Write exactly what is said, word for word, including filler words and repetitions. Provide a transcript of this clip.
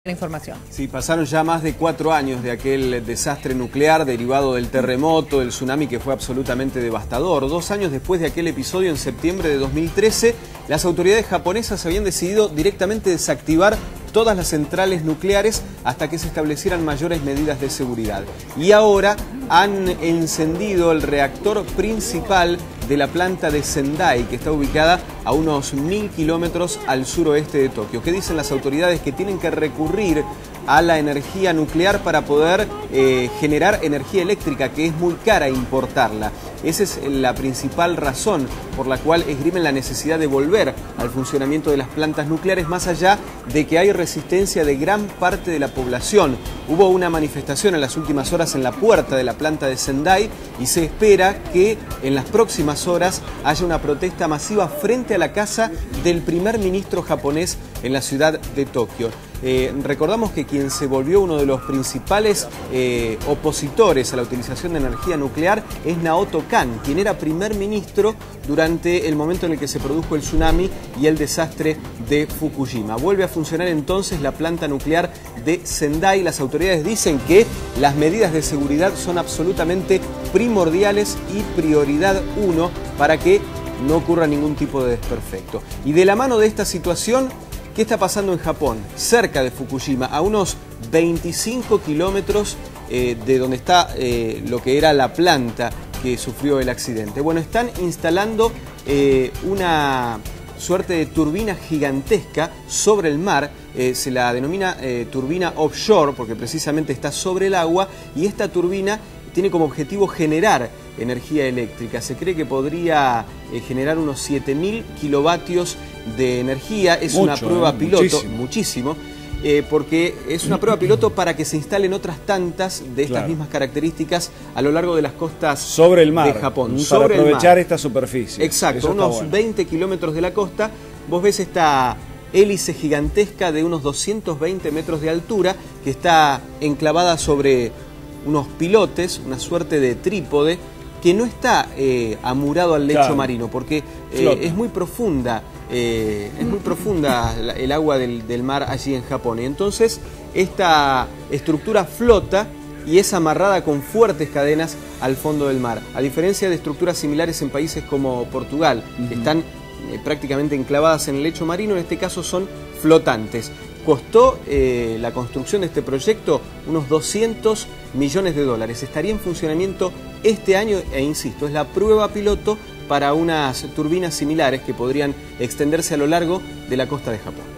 La información. Sí, pasaron ya más de cuatro años de aquel desastre nuclear derivado del terremoto, del tsunami que fue absolutamente devastador. Dos años después de aquel episodio, en septiembre de dos mil trece, las autoridades japonesas habían decidido directamente desactivar todas las centrales nucleares hasta que se establecieran mayores medidas de seguridad. Y ahora han encendido el reactor principal de la planta de Sendai, que está ubicada a unos mil kilómetros al suroeste de Tokio. ¿Qué dicen las autoridades? Que tienen que recurrir a la energía nuclear para poder eh, generar energía eléctrica, que es muy cara importarla. Esa es la principal razón por la cual esgrimen la necesidad de volver al funcionamiento de las plantas nucleares, más allá de que hay resistencia de gran parte de la población. Hubo una manifestación en las últimas horas en la puerta de la planta de Sendai y se espera que en las próximas horas haya una protesta masiva frente a la casa del primer ministro japonés en la ciudad de Tokio. Eh, recordamos que quien se volvió uno de los principales eh, opositores a la utilización de energía nuclear es Naoto Kan, quien era primer ministro durante el momento en el que se produjo el tsunami y el desastre de Fukushima. Vuelve a funcionar entonces la planta nuclear de Sendai. Las autoridades dicen que las medidas de seguridad son absolutamente primordiales y prioridad uno para que no ocurra ningún tipo de desperfecto. Y de la mano de esta situación, ¿qué está pasando en Japón? Cerca de Fukushima, a unos veinticinco kilómetros eh, de donde está eh, lo que era la planta que sufrió el accidente. Bueno, están instalando eh, una suerte de turbina gigantesca sobre el mar. Eh, se la denomina eh, turbina offshore porque precisamente está sobre el agua, y esta turbina tiene como objetivo generar energía eléctrica. Se cree que podría eh, generar unos siete mil kilovatios de energía. Es Mucho, una prueba eh, piloto, muchísimo, muchísimo eh, porque es una prueba piloto para que se instalen otras tantas de estas claro. mismas características a lo largo de las costas sobre el mar, de Japón. Para sobre aprovechar el mar. esta superficie. Exacto, unos bueno. veinte kilómetros de la costa. Vos ves esta hélice gigantesca de unos doscientos veinte metros de altura que está enclavada sobre unos pilotes, una suerte de trípode, que no está eh, amurado al lecho claro. marino, porque eh, es muy profunda, eh, es muy profunda la, el agua del, del mar allí en Japón. Y entonces esta estructura flota y es amarrada con fuertes cadenas al fondo del mar. A diferencia de estructuras similares en países como Portugal, uh-huh. que están eh, prácticamente enclavadas en el lecho marino, en este caso son flotantes. Costó eh, la construcción de este proyecto unos doscientos millones de dólares. Estaría en funcionamiento este año e insisto, es la prueba piloto para unas turbinas similares que podrían extenderse a lo largo de la costa de Japón.